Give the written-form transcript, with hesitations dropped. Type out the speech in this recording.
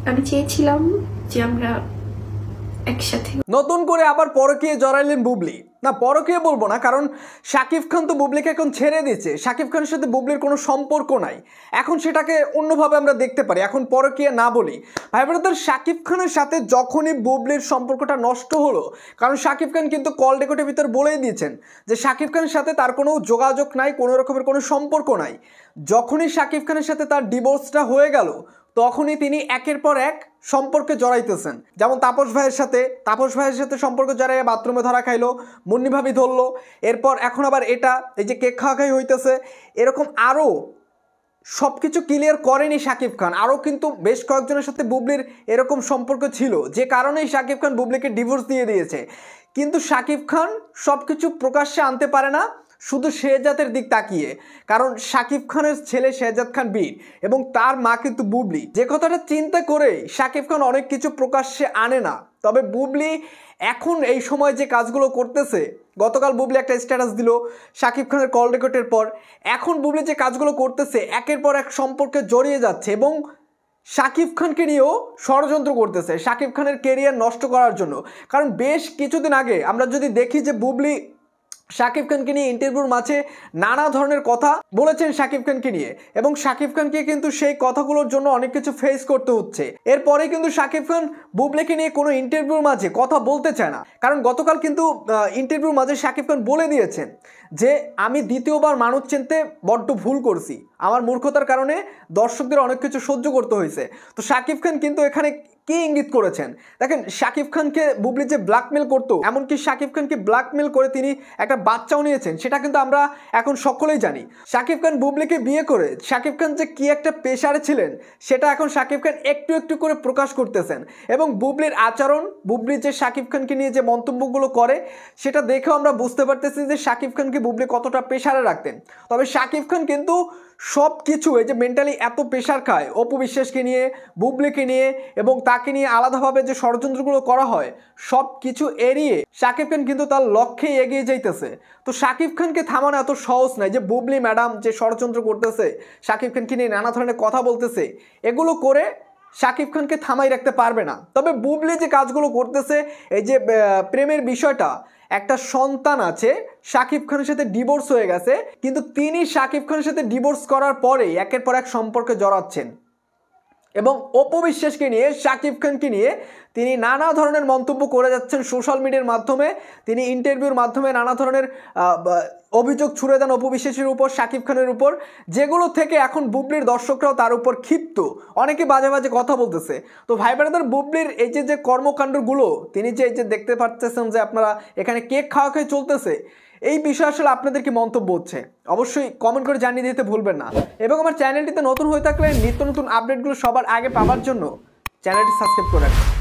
আমি চেয়েছিলাম যে আমরা একসাথে। নতুন করে আবার পরকীয়া জড়াইলেন বুবলি। না, পরকীয়া বলবো না, কারণ শাকিব খান তো বুবলিকে এখন ছেড়ে দিচ্ছে। শাকিব খানের সাথে বুবলির কোনো সম্পর্ক নাই, এখন সেটাকে অন্যভাবে আমরা দেখতে পারি। এখন পরকীয়া না বলি ভাই ব্রাদার, শাকিব খানের সাথে যখনই বুবলির সম্পর্কটা নষ্ট হলো, কারণ শাকিব খান কিন্তু কল রেকর্ডের ভিতর বলেই দিয়েছেন যে শাকিব খানের সাথে তার কোনো যোগাযোগ নাই, কোনো রকমের কোনো সম্পর্ক নাই। যখনই শাকিব খানের সাথে তার ডিভোর্সটা হয়ে গেল, তখনই তিনি একের পর এক সম্পর্কে জড়াইতেছেন। যেমন তাপস ভাইয়ের সাথে সম্পর্ক জড়াইয়া বাথরুমে ধরা খাইলো, মুন্নি ভাবি ধরলো, এরপর এখন আবার এটা এই যে কেক খাওয়া খাই হইতেছে, এরকম আরও সব কিছু ক্লিয়ার করেনি শাকিব খান। আরও কিন্তু বেশ কয়েকজনের সাথে বুবলির এরকম সম্পর্ক ছিল, যে কারণেই শাকিব খান বুবলিকে ডিভোর্স দিয়ে দিয়েছে। কিন্তু শাকিব খান সব কিছু প্রকাশ্যে আনতে পারে না, শুধু শেহজাদের দিক তাকিয়ে, কারণ শাকিব খানের ছেলে শেহজাদ খান বীর এবং তার মা কিন্তু বুবলি। যে কথাটা চিন্তা করে শাকিব খান অনেক কিছু প্রকাশ্যে আনে না। তবে বুবলি এখন এই সময় যে কাজগুলো করতেছে, গতকাল বুবলি একটা স্ট্যাটাস দিল শাকিব খানের কল রেকর্ডের পর, এখন বুবলি যে কাজগুলো করতেছে একের পর এক সম্পর্কে জড়িয়ে যাচ্ছে এবং শাকিব খানকে নিয়েও ষড়যন্ত্র করতেছে শাকিব খানের কেরিয়ার নষ্ট করার জন্য। কারণ বেশ কিছুদিন আগে আমরা যদি দেখি যে বুবলি শাকিব খানকে নিয়ে ইন্টারভিউর মাঝে নানা ধরনের কথা বলেছেন শাকিব খানকে নিয়ে, এবং শাকিব খানকে কিন্তু সেই কথাগুলোর জন্য অনেক কিছু ফেস করতে হচ্ছে। এরপরে কিন্তু শাকিব খান বুবলিকে নিয়ে কোনো ইন্টারভিউর মাঝে কথা বলতে চায় না, কারণ গতকাল কিন্তু ইন্টারভিউর মাঝে শাকিব খান বলে দিয়েছেন যে আমি দ্বিতীয়বার মানুষ চিনতে বড্ড ভুল করছি, আমার মূর্খতার কারণে দর্শকদের অনেক কিছু সহ্য করতে হয়েছে। তো শাকিব খান কিন্তু এখানে কি ইঙ্গিত করেছেন দেখেন, শাকিব খানকে বুবলি যে ব্ল্যাকমেল করতো, এমনকি শাকিব খানকে ব্ল্যাকমেল করে তিনি একটা বাচ্চাও নিয়েছেন, সেটা কিন্তু আমরা এখন সকলেই জানি। শাকিব খান বুবলিকে বিয়ে করে শাকিব খান যে কি একটা পেশারে ছিলেন, সেটা এখন শাকিব খান একটু একটু করে প্রকাশ করতেছেন। এবং বুবলির আচরণ, বুবলি যে শাকিব খানকে নিয়ে যে মন্তব্যগুলো করে, সেটা দেখেও আমরা বুঝতে পারতেছি যে শাকিব খানকে বুবলি কতটা পেশারে রাখতেন। তবে শাকিব খান কিন্তু সব কিছু এই যে মেন্টালি এত প্রেশার খায়, অপু বিশ্বাসকে নিয়ে, বুবলিকে নিয়ে এবং তাকে নিয়ে আলাদাভাবে যে ষড়যন্ত্রগুলো করা হয়, সব কিছু এড়িয়ে শাকিব খান কিন্তু তার লক্ষ্যে এগিয়ে যাইতেছে। তো শাকিব খানকে থামানো এত সহজ নয়। যে বুবলি ম্যাডাম যে ষড়যন্ত্র করতেছে, শাকিব খানকে নিয়ে নানা ধরনের কথা বলতেছে, এগুলো করে শাকিব খানকে থামাই রাখতে পারবে না। তবে বুবলি যে কাজগুলো করতেছে, এই যে প্রেমের বিষয়টা, একটা সন্তান আছে, শাকিব খানের সাথে ডিভোর্স হয়ে গেছে, কিন্তু তিনি শাকিব খানের সাথে ডিভোর্স করার পরেই একের পর এক সম্পর্কে জড়াচ্ছেন এবং অপু বিশ্বাসকে নিয়ে, শাকিব খানকে নিয়ে তিনি নানা ধরনের মন্তব্য করে যাচ্ছেন সোশ্যাল মিডিয়ার মাধ্যমে। তিনি ইন্টারভিউর মাধ্যমে নানা ধরনের অভিযোগ ছুড়ে দেন অপু বিশ্বাসের উপর, শাকিব খানের উপর, যেগুলো থেকে এখন বুবলির দর্শকরাও তার উপর ক্ষিপ্ত, অনেকে বাজে বাজে কথা বলতেছে। তো ভাই ব্রাদার, বুবলির এই যে কর্মকাণ্ডগুলো, তিনি যে এই যে দেখতে পাচ্ছেন যে আপনারা এখানে কেক খাওয়া খাই চলতেছে, এই বিষয়ে আসলে আপনাদের কি মন্তব্য হচ্ছে অবশ্যই কমেন্ট করে জানিয়ে দিতে ভুলবেন না। এবং আমার চ্যানেলটিতে নতুন হয়ে থাকলে নিত্য নতুন আপডেটগুলো সবার আগে পাওয়ার জন্য চ্যানেলটি সাবস্ক্রাইব করে রাখবেন।